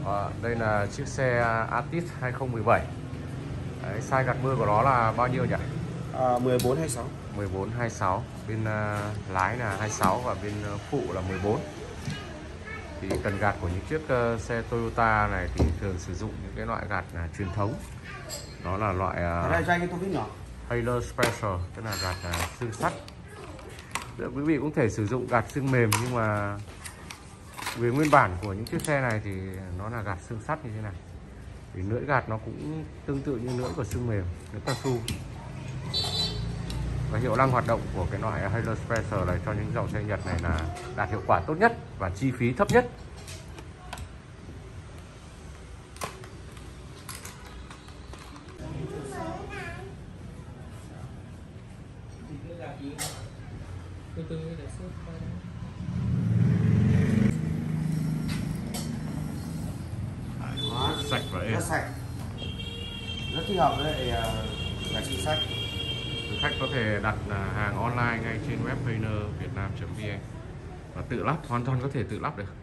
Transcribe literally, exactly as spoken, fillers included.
Đó, đây là chiếc xe Altis hai không một bảy. Đấy, size gạt mưa của nó là bao nhiêu nhỉ? À, mười bốn hai sáu. mười bốn hai sáu. Bên uh, lái là hai mươi sáu và bên uh, phụ là mười bốn. Thì cần gạt của những chiếc uh, xe Toyota này thì thường sử dụng những cái loại gạt uh, truyền thống. Đó là loại uh, Hailer Special, tức là gạt uh, xương sắt. Quý vị cũng thể sử dụng gạt xương mềm, nhưng mà về nguyên bản của những chiếc xe này thì nó là gạt xương sắt như thế này. Thì lưỡi gạt nó cũng tương tự như lưỡi của xương mềm, lưỡi cao su. Và hiệu năng hoạt động của cái loại Hailer Special này cho những dòng xe Nhật này là đạt hiệu quả tốt nhất và chi phí thấp nhất. Từ từ để xếp qua đây. Sạch và êm. Rất sạch, rất thích hợp với lại là chính sách. Khách có thể đặt hàng online ngay trên web painter vietnam chấm vn và tự lắp, hoàn toàn có thể tự lắp được.